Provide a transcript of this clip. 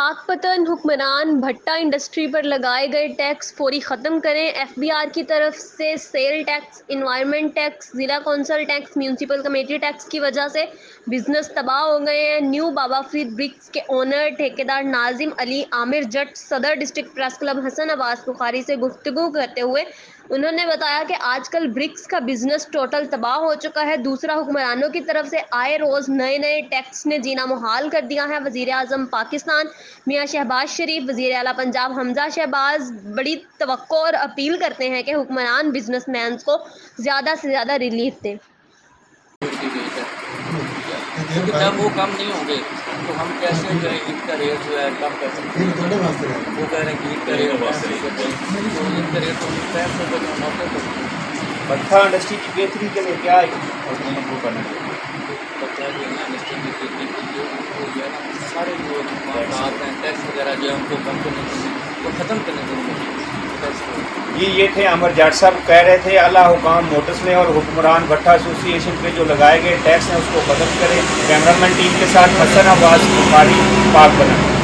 पाक पतन हुक्मरान भट्टा इंडस्ट्री पर लगाए गए टैक्स फौरी ख़त्म करें। एफबीआर की तरफ से सेल टैक्स, इन्वायरमेंट टैक्स, ज़िला council tax, municipal committee tax की वजह से बिजनेस तबाह हो गए हैं। न्यू बाबा फरीद ब्रिक्स के ओनर ठेकेदार नाजिम अली आमिर जट सदर district press club Hassan Abbas Bukhari से गुफ्तगू करते हुए उन्होंने बताया कि आजकल ब्रिक्स का बिजनेस टोटल तबाह हो चुका है। दूसरा, हुक्मरानों की तरफ से आए रोज़ नए नए टैक्स ने जीना मुहाल कर दिया है। वज़ीर आज़म पाकिस्तान मियां शहबाज शरीफ, वज़ीर आला पंजाब हमजा शहबाज बड़ी तवक्को और अपील करते हैं कि हुक्मरान बिजनेसमैन को ज़्यादा से ज़्यादा रिलीफ दें। क्योंकि जब वो कम नहीं होंगे तो हम कैसे जो है ईद का रेट जो है कम कर सकते हैं। वो कह रहे हैं कि ईद का रेट तो ईद का रेट तो पैंसठ रुपये जो मौके पर भट्टा इंडस्ट्री की बेहतरी के लिए क्या है हुकूमत को करना चाहिए? बच्चा जो है ना इंडस्ट्री की बेहतरी के लिए वो जो है ना सारे जो मामलात हैं टैक्स वगैरह जो है उनको कम करने के लिए तो ख़त्म करने के लिए ये थे अमर जाट साहब कह रहे थे आला हुकाम नोटिस लें और हुक्मरान भट्टा एसोसिएशन पे जो लगाए गए टैक्स हैं उसको ख़त्म करें। कैमरामैन टीम के साथ हसन अब्बास बुखारी, पाक पतन।